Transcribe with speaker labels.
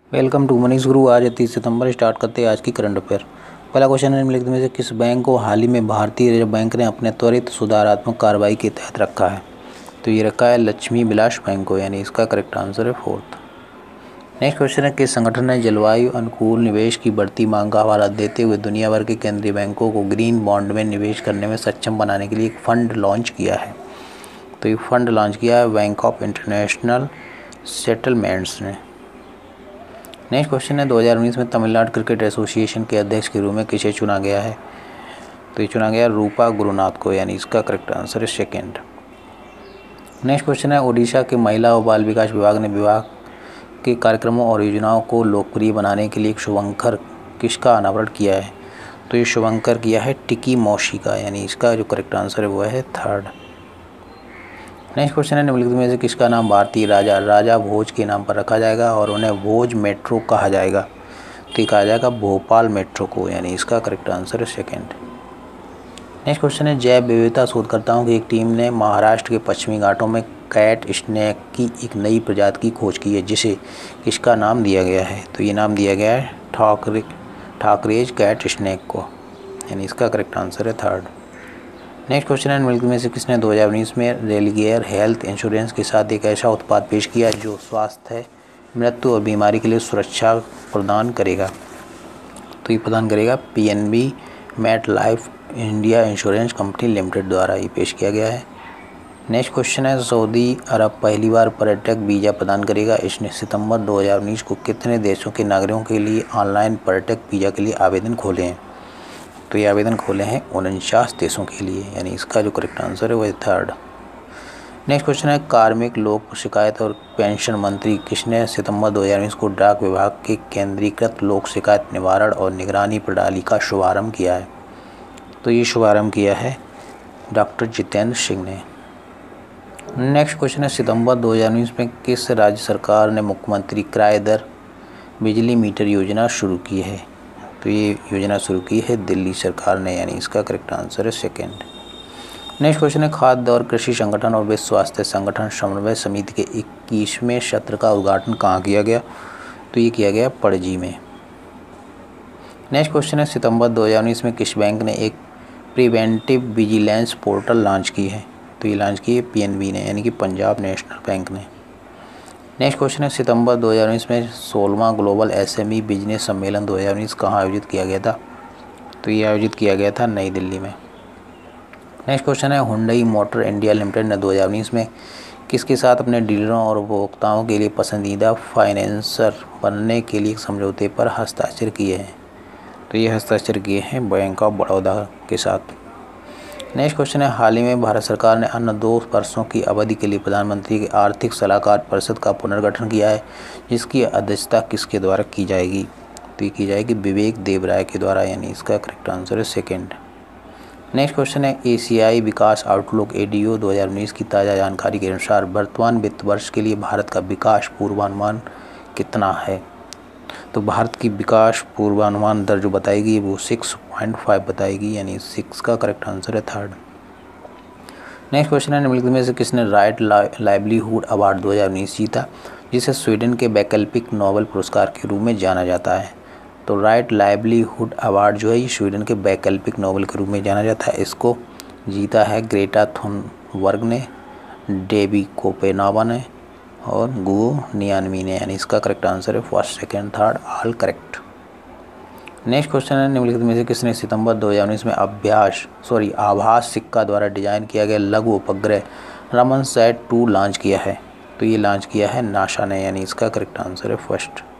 Speaker 1: Welcome to Manish गुरु। आज 30 सितंबर start करते हैं आज की करंट अफेयर। पहला क्वेश्चन है, निम्नलिखित में से किस बैंक को हाल ही में भारतीय रिजर्व बैंक ने अपने त्वरित सुधारात्मक कार्रवाई के तहत रखा है? तो ये रखा है लक्ष्मी विलास बैंक को, यानी इसका करेक्ट आंसर है फोर्थ। नेक्स्ट क्वेश्चन है, किस संगठन ने जलवायु अनुकूल निवेश की बढ़ती मांग का हवाला देते हुए दुनिया भर के केंद्रीय बैंकों को ग्रीन बॉन्ड में निवेश करने में सक्षम बनाने के लिए एक फंड लॉन्च किया है? तो ये फंड लॉन्च किया है बैंक ऑफ इंटरनेशनल सेटलमेंट्स ने। नेक्स्ट क्वेश्चन है, 2019 में तमिलनाडु क्रिकेट एसोसिएशन के अध्यक्ष के रूप में किसे चुना गया है? तो ये चुना गया रूपा गुरुनाथ को, यानी इसका करेक्ट आंसर है सेकेंड। नेक्स्ट क्वेश्चन है, ओडिशा के महिला और बाल विकास विभाग ने विभाग के कार्यक्रमों और योजनाओं को लोकप्रिय बनाने के लिए एक शुभंकर किसका अनावरण किया है? तो ये शुभंकर किया है टिकी मौसी का, यानी इसका जो करेक्ट आंसर है वो है थर्ड। नेक्स्ट क्वेश्चन है, निम्नलिखित में से किसका नाम भारतीय राजा भोज के नाम पर रखा जाएगा और उन्हें भोज मेट्रो कहा जाएगा? तो ये कहा जाएगा भोपाल मेट्रो को, यानी इसका करेक्ट आंसर है सेकेंड। नेक्स्ट क्वेश्चन है, जैव विविधता शोधकर्ताओं की एक टीम ने महाराष्ट्र के पश्चिमी घाटों में कैट स्नेक की एक नई प्रजाति की खोज की है, जिसे किसका नाम दिया गया है? तो ये नाम दिया गया है ठाकरेज कैट स्नेक को, यानी इसका करेक्ट आंसर है थर्ड। नेक्स्ट क्वेश्चन है, निम्नलिखित में से किसने 2019 में रेलिगेयर हेल्थ इंश्योरेंस के साथ एक ऐसा उत्पाद पेश किया जो स्वास्थ्य, मृत्यु और बीमारी के लिए सुरक्षा प्रदान करेगा? तो ये प्रदान करेगा PNB MetLife India insurance company limited द्वारा ये पेश किया गया है। नेक्स्ट क्वेश्चन है, सऊदी अरब पहली बार पर्यटक वीज़ा प्रदान करेगा। इसने सितंबर 2019 को कितने देशों के नागरिकों के लिए ऑनलाइन पर्यटक वीज़ा के लिए आवेदन खोले हैं? तो ये आवेदन खोले हैं 49 देशों के लिए, यानी इसका जो करेक्ट आंसर है वो है थर्ड। नेक्स्ट क्वेश्चन है, कार्मिक लोक शिकायत और पेंशन मंत्री किसने सितंबर 2019 को डाक विभाग के केंद्रीकृत लोक शिकायत निवारण और निगरानी प्रणाली का शुभारंभ किया है? तो ये शुभारंभ किया है डॉक्टर जितेंद्र सिंह ने। नेक्स्ट क्वेश्चन है, सितंबर 2019 में किस राज्य सरकार ने मुख्यमंत्री किराए दर बिजली मीटर योजना शुरू की है? तो ये योजना शुरू की है दिल्ली सरकार ने, यानी इसका करेक्ट आंसर है सेकेंड। नेक्स्ट क्वेश्चन है, खाद्य और कृषि संगठन और विश्व स्वास्थ्य संगठन समन्वय समिति के 21वें सत्र का उद्घाटन कहाँ किया गया? तो ये किया गया पणजी में। नेक्स्ट क्वेश्चन है, सितंबर 2019 में किस बैंक ने एक प्रिवेंटिव विजिलेंस पोर्टल लॉन्च की है? तो ये लॉन्च की है पीएनबी ने, यानी कि पंजाब नेशनल बैंक ने। नेक्स्ट क्वेश्चन है, सितंबर 2019 में 16वां ग्लोबल एसएमई बिजनेस सम्मेलन 2019 कहाँ आयोजित किया गया था? तो ये आयोजित किया गया था नई दिल्ली में। नेक्स्ट क्वेश्चन है, हुंडई मोटर इंडिया लिमिटेड ने 2019 में किसके साथ अपने डीलरों और उपभोक्ताओं के लिए पसंदीदा फाइनेंसर बनने के लिए समझौते पर हस्ताक्षर किए हैं? तो ये हस्ताक्षर किए हैं बैंक ऑफ बड़ौदा के साथ। नेक्स्ट क्वेश्चन है, हाल ही में भारत सरकार ने अन्य 2 वर्षों की अवधि के लिए प्रधानमंत्री के आर्थिक सलाहकार परिषद का पुनर्गठन किया है, जिसकी अध्यक्षता किसके द्वारा की जाएगी? तो ये की जाएगी विवेक देवराय के द्वारा, यानी इसका करेक्ट आंसर है सेकेंड। नेक्स्ट क्वेश्चन है, एशियाई विकास आउटलुक एडीओ 2019 की ताज़ा जानकारी के अनुसार वर्तमान वित्त वर्ष के लिए भारत का विकास पूर्वानुमान कितना है? तो भारत की विकास पूर्वानुमान दर जो बताएगी वो 6.5 बताएगी, यानी 6 का करेक्ट आंसर है थर्ड। नेक्स्ट क्वेश्चन है, निम्नलिखित में से किसने राइट लाइवलीहुड अवार्ड 2019 जीता, जिसे स्वीडन के वैकल्पिक नोबेल पुरस्कार के रूप में जाना जाता है? तो राइट लाइवलीहुड अवार्ड जो है ये स्वीडन के वैकल्पिक नोबेल के रूप में जाना जाता है। इसको जीता है ग्रेटा थुनबर्ग ने, डेबी कोपेनोवा ने और गुओ नियानमी ने, यानी इसका करेक्ट आंसर है first, second, third all correct. Next question है, निम्नलिखित में से किसने सितंबर 2019 में आभास सिक्का द्वारा डिजाइन किया गया लघु उपग्रह रमन सैट 2 लॉन्च किया है? तो ये लॉन्च किया है नासा ने, यानी इसका करेक्ट आंसर है फर्स्ट।